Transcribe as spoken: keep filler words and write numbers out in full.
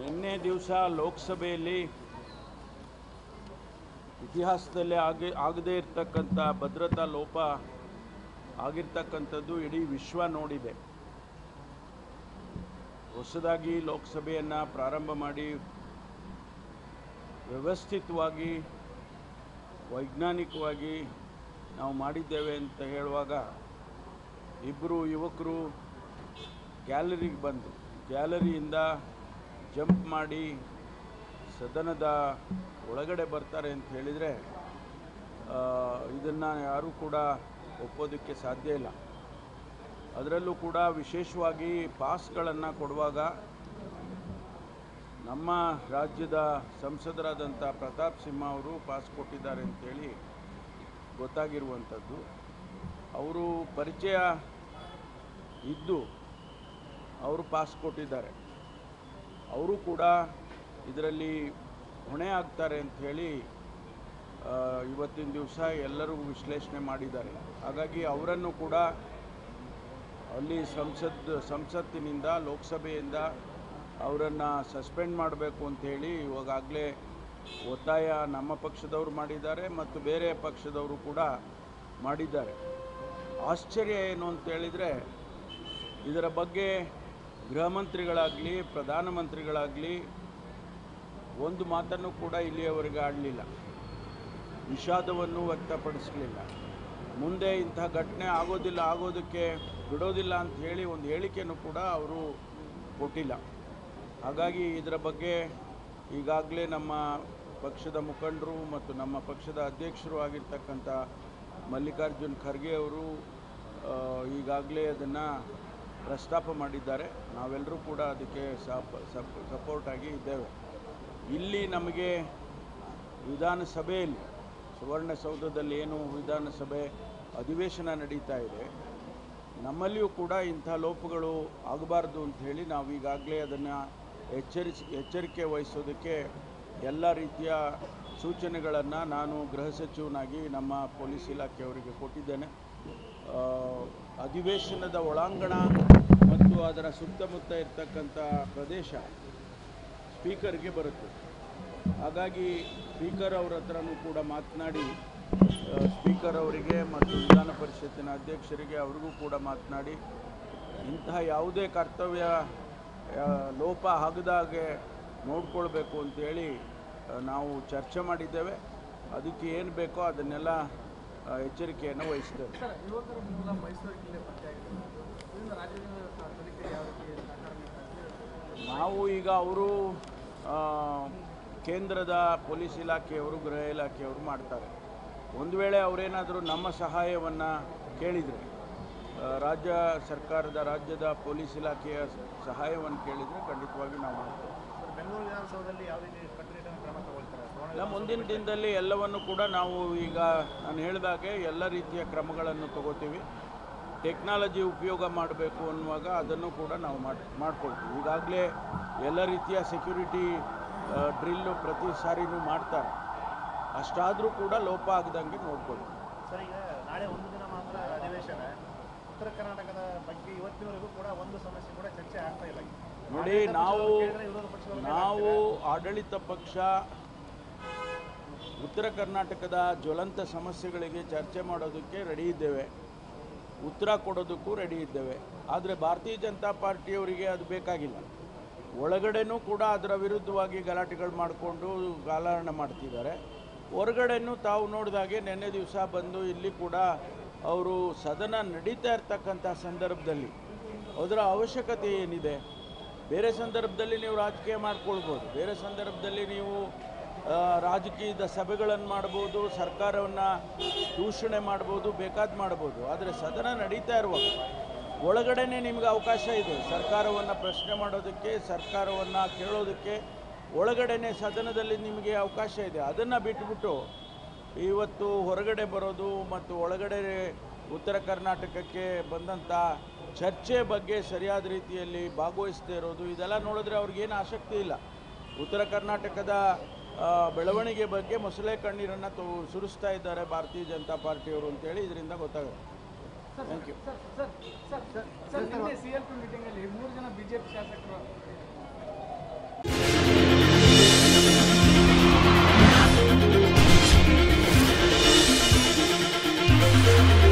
ನಿನ್ನೆ ದಿವಸ ಲೋಕಸಭೆಯಲ್ಲಿ ಇತಿಹಾಸದಲ್ಲಿ ಆಗಿ ಆಗದೇ ಇರತಕ್ಕಂಥ ಭದ್ರತಾ ಲೋಪ ಆಗಿರ್ತಕ್ಕಂಥದ್ದು ಇಡೀ ವಿಶ್ವ ನೋಡಿದೆ. ಹೊಸದಾಗಿ ಲೋಕಸಭೆಯನ್ನು ಪ್ರಾರಂಭ ಮಾಡಿ ವ್ಯವಸ್ಥಿತವಾಗಿ ವೈಜ್ಞಾನಿಕವಾಗಿ ನಾವು ಮಾಡಿದ್ದೇವೆ ಅಂತ ಹೇಳುವಾಗ ಇಬ್ಬರು ಯುವಕರು ಗ್ಯಾಲರಿಗೆ ಬಂದು ಗ್ಯಾಲರಿಯಿಂದ ಜಂಪ್ ಮಾಡಿ ಸದನದ ಒಳಗಡೆ ಬರ್ತಾರೆ ಅಂತ ಹೇಳಿದರೆ ಇದನ್ನು ಯಾರೂ ಕೂಡ ಒಪ್ಪೋದಕ್ಕೆ ಸಾಧ್ಯ ಇಲ್ಲ. ಅದರಲ್ಲೂ ಕೂಡ ವಿಶೇಷವಾಗಿ ಪಾಸ್ಗಳನ್ನು ಕೊಡುವಾಗ ನಮ್ಮ ರಾಜ್ಯದ ಸಂಸದರಾದಂಥ ಪ್ರತಾಪ್ ಸಿಂಹ ಅವರು ಪಾಸ್ ಕೊಟ್ಟಿದ್ದಾರೆ ಅಂತೇಳಿ ಗೊತ್ತಾಗಿರುವಂಥದ್ದು. ಅವರು ಪರಿಚಯ ಇದ್ದು ಅವರು ಪಾಸ್ ಕೊಟ್ಟಿದ್ದಾರೆ. ಅವರು ಕೂಡ ಇದರಲ್ಲಿ ಹೊಣೆ ಆಗ್ತಾರೆ ಅಂಥೇಳಿ ಇವತ್ತಿನ ದಿವಸ ಎಲ್ಲರೂ ವಿಶ್ಲೇಷಣೆ ಮಾಡಿದ್ದಾರೆ. ಹಾಗಾಗಿ ಅವರನ್ನು ಕೂಡ ಅಲ್ಲಿ ಸಂಸತ್ ಸಂಸತ್ತಿನಿಂದ ಲೋಕಸಭೆಯಿಂದ ಅವರನ್ನು ಸಸ್ಪೆಂಡ್ ಮಾಡಬೇಕು ಅಂಥೇಳಿ ಇವಾಗಲೇ ಒತ್ತಾಯ ನಮ್ಮ ಪಕ್ಷದವರು ಮಾಡಿದ್ದಾರೆ ಮತ್ತು ಬೇರೆ ಪಕ್ಷದವರು ಕೂಡ ಮಾಡಿದ್ದಾರೆ. ಆಶ್ಚರ್ಯ ಏನು ಅಂತೇಳಿದರೆ ಇದರ ಬಗ್ಗೆ ಗೃಹ ಮಂತ್ರಿಗಳಾಗಲಿ ಪ್ರಧಾನಮಂತ್ರಿಗಳಾಗಲಿ ಒಂದು ಮಾತನ್ನು ಕೂಡ ಇಲ್ಲಿಯವರೆಗೆ ಆಡಲಿಲ್ಲ, ವಿಷಾದವನ್ನು ವ್ಯಕ್ತಪಡಿಸಲಿಲ್ಲ. ಮುಂದೆ ಇಂಥ ಘಟನೆ ಆಗೋದಿಲ್ಲ, ಆಗೋದಕ್ಕೆ ಬಿಡೋದಿಲ್ಲ ಅಂತ ಹೇಳಿ ಒಂದು ಹೇಳಿಕೆಯನ್ನು ಕೂಡ ಅವರು ಕೊಟ್ಟಿಲ್ಲ. ಹಾಗಾಗಿ ಇದರ ಬಗ್ಗೆ ಈಗಾಗಲೇ ನಮ್ಮ ಪಕ್ಷದ ಮುಖಂಡರು ಮತ್ತು ನಮ್ಮ ಪಕ್ಷದ ಅಧ್ಯಕ್ಷರು ಆಗಿರ್ತಕ್ಕಂಥ ಮಲ್ಲಿಕಾರ್ಜುನ್ ಖರ್ಗೆ ಅವರು ಈಗಾಗಲೇ ಅದನ್ನು ಪ್ರಸ್ತಾಪ ಮಾಡಿದ್ದಾರೆ. ನಾವೆಲ್ಲರೂ ಕೂಡ ಅದಕ್ಕೆ ಸಪೋರ್ಟಾಗಿ ಇದ್ದೇವೆ. ಇಲ್ಲಿ ನಮಗೆ ವಿಧಾನಸಭೆಯಲ್ಲಿ ಸುವರ್ಣಸೌಧದಲ್ಲಿ ಏನು ವಿಧಾನಸಭೆ ಅಧಿವೇಶನ ನಡೀತಾ ಇದೆ, ನಮ್ಮಲ್ಲಿಯೂ ಕೂಡ ಇಂಥ ಲೋಪಗಳು ಆಗಬಾರ್ದು ಅಂತ ಹೇಳಿ ನಾವು ಈಗಾಗಲೇ ಅದನ್ನು ಎಚ್ಚರಿಸಿ ಎಚ್ಚರಿಕೆ ವಹಿಸೋದಕ್ಕೆ ಎಲ್ಲ ರೀತಿಯ ಸೂಚನೆಗಳನ್ನು ನಾನು ಗೃಹ ಸಚಿವನಾಗಿ ನಮ್ಮ ಪೊಲೀಸ್ ಇಲಾಖೆಯವರಿಗೆ ಕೊಟ್ಟಿದ್ದೇನೆ. ಅಧಿವೇಶನದ ಒಳಾಂಗಣ ಮತ್ತು ಅದರ ಸುತ್ತಮುತ್ತ ಇರ್ತಕ್ಕಂಥ ಪ್ರದೇಶ ಸ್ಪೀಕರ್ಗೆ ಬರುತ್ತೆ. ಹಾಗಾಗಿ ಸ್ಪೀಕರ್ ಅವರ ಹತ್ರನೂ ಕೂಡ ಮಾತನಾಡಿ ಸ್ಪೀಕರ್ ಅವರಿಗೆ ಮತ್ತು ವಿಧಾನ ಪರಿಷತ್ತಿನ ಅಧ್ಯಕ್ಷರಿಗೆ ಅವ್ರಿಗೂ ಕೂಡ ಮಾತನಾಡಿ ಇಂತಹ ಯಾವುದೇ ಕರ್ತವ್ಯ ಲೋಪ ಆಗದಾಗೆ ನೋಡಿಕೊಳ್ಬೇಕು ಅಂತೇಳಿ ನಾವು ಚರ್ಚೆ ಮಾಡಿದ್ದೇವೆ. ಅದಕ್ಕೆ ಏನು ಬೇಕೋ ಅದನ್ನೆಲ್ಲ ಎಚ್ಚರಿಕೆಯನ್ನು ವಹಿಸ್ತೇವೆ. ನಾವು ಈಗ ಅವರು ಕೇಂದ್ರದ ಪೊಲೀಸ್ ಇಲಾಖೆಯವರು ಗೃಹ ಇಲಾಖೆಯವರು ಮಾಡ್ತಾರೆ. ಒಂದು ವೇಳೆ ಅವರೇನಾದರೂ ನಮ್ಮ ಸಹಾಯವನ್ನು ಕೇಳಿದರೆ, ರಾಜ್ಯ ಸರ್ಕಾರದ ರಾಜ್ಯದ ಪೊಲೀಸ್ ಇಲಾಖೆಯ ಸಹಾಯವನ್ನು ಕೇಳಿದರೆ ಖಂಡಿತವಾಗಿ ನಾವು ಮಾಡ್ತೇವೆ. ಬೆಂಗಳೂರು ವಿಧಾನಸೌಧದಲ್ಲಿ ಯಾವ ರೀತಿ ಕಟ್ಟುನಿಟ್ಟಿನ ಕ್ರಮ ತಗೊಳ್ತಾರೆ? ನಮ್ಮ ಮುಂದಿನ ದಿನದಲ್ಲಿ ಎಲ್ಲವನ್ನು ಕೂಡ ನಾವು ಈಗ ನಾನು ಹೇಳಿದಾಗೆ ಎಲ್ಲ ರೀತಿಯ ಕ್ರಮಗಳನ್ನು ತಗೋತೀವಿ. ಟೆಕ್ನಾಲಜಿ ಉಪಯೋಗ ಮಾಡಬೇಕು ಅನ್ನುವಾಗ ಅದನ್ನು ಕೂಡ ನಾವು ಮಾಡಿ ಮಾಡ್ಕೊಳ್ತೀವಿ. ಈಗಾಗಲೇ ಎಲ್ಲ ರೀತಿಯ ಸೆಕ್ಯೂರಿಟಿ ಡ್ರಿಲ್ಲು ಪ್ರತಿ ಸಾರಿನೂ ಮಾಡ್ತಾರೆ. ಅಷ್ಟಾದರೂ ಕೂಡ ಲೋಪ ಆಗದಂಗೆ ನೋಡ್ಕೊಳ್ತೀವಿ. ಸರ್, ಈಗ ನಾಳೆ ಒಂದು ದಿನ ಮಾತ್ರ ಅಧಿವೇಶನ. ಉತ್ತರ ಕರ್ನಾಟಕದ ಬಗ್ಗೆ ಇವತ್ತಿನವರೆಗೂ ಕೂಡ ಒಂದು ಸಮಸ್ಯೆ ಕೂಡ ಚರ್ಚೆ ಆಗ್ತಾ ಇಲ್ಲ. ನೋಡಿ, ನಾವು ನಾವು ಆಡಳಿತ ಪಕ್ಷ ಉತ್ತರ ಕರ್ನಾಟಕದ ಜ್ವಲಂತ ಸಮಸ್ಯೆಗಳಿಗೆ ಚರ್ಚೆ ಮಾಡೋದಕ್ಕೆ ರೆಡಿ ಇದ್ದೇವೆ, ಉತ್ತರ ಕೊಡೋದಕ್ಕೂ ರೆಡಿ ಇದ್ದೇವೆ. ಆದರೆ ಭಾರತೀಯ ಜನತಾ ಪಾರ್ಟಿಯವರಿಗೆ ಅದು ಬೇಕಾಗಿಲ್ಲ. ಒಳಗಡೆನೂ ಕೂಡ ಅದರ ವಿರುದ್ಧವಾಗಿ ಗಲಾಟೆಗಳು ಮಾಡಿಕೊಂಡು ಗಾಲಹರಣ ಮಾಡ್ತಿದ್ದಾರೆ. ಹೊರಗಡೆನೂ ತಾವು ನೋಡಿದಾಗೆ ನಿನ್ನೆ ದಿವಸ ಬಂದು ಇಲ್ಲಿ ಕೂಡ ಅವರು ಸದನ ನಡೀತಾ ಇರ್ತಕ್ಕಂಥ ಸಂದರ್ಭದಲ್ಲಿ ಅದರ ಅವಶ್ಯಕತೆ ಏನಿದೆ? ಬೇರೆ ಸಂದರ್ಭದಲ್ಲಿ ನೀವು ರಾಜಕೀಯ ಮಾಡ್ಕೊಳ್ಬೋದು, ಬೇರೆ ಸಂದರ್ಭದಲ್ಲಿ ನೀವು ರಾಜಕೀಯದ ಸಭೆಗಳನ್ನು ಮಾಡ್ಬೋದು, ಸರ್ಕಾರವನ್ನು ದೂಷಣೆ ಮಾಡ್ಬೋದು, ಬೇಕಾದ ಮಾಡ್ಬೋದು. ಆದರೆ ಸದನ ನಡೀತಾ ಇರುವಾಗ ಒಳಗಡೆನೇ ನಿಮಗೆ ಅವಕಾಶ ಇದೆ ಸರ್ಕಾರವನ್ನು ಪ್ರಶ್ನೆ ಮಾಡೋದಕ್ಕೆ, ಸರ್ಕಾರವನ್ನು ಕೇಳೋದಕ್ಕೆ. ಒಳಗಡೆನೇ ಸದನದಲ್ಲಿ ನಿಮಗೆ ಅವಕಾಶ ಇದೆ. ಅದನ್ನು ಬಿಟ್ಟುಬಿಟ್ಟು ಇವತ್ತು ಹೊರಗಡೆ ಬರೋದು ಮತ್ತು ಒಳಗಡೆ ಉತ್ತರ ಕರ್ನಾಟಕಕ್ಕೆ ಬಂದಂಥ ಚರ್ಚೆ ಬಗ್ಗೆ ಸರಿಯಾದ ರೀತಿಯಲ್ಲಿ ಭಾಗವಹಿಸದೇ ಇರೋದು, ಇದೆಲ್ಲ ನೋಡಿದ್ರೆ ಅವ್ರಿಗೇನು ಆಸಕ್ತಿ ಇಲ್ಲ. ಉತ್ತರ ಕರ್ನಾಟಕದ ಬೆಳವಣಿಗೆ ಬಗ್ಗೆ ಮೊಸಳೆ ಕಣ್ಣೀರನ್ನು ತೋ ಸುರಿಸ್ತಾ ಇದ್ದಾರೆ ಭಾರತೀಯ ಜನತಾ ಪಾರ್ಟಿಯವರು ಅಂತೇಳಿ ಇದರಿಂದ ಗೊತ್ತಾಗುತ್ತೆ. Thank you. Sir sir sir sir sir ನಿನ್ನೆ ಸಿ ಎಲ್ ಪಿ ಮೀಟಿಂಗಲ್ಲಿ ಮೂರು ಜನ ಬಿ ಜೆ ಪಿ ಶಾಸಕರು Thank you.